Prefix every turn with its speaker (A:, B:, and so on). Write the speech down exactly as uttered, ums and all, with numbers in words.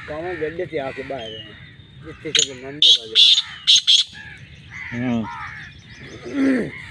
A: काम गड्ढे से आके बाहर हैं जिससे सब नंदे बजे।
B: हम्म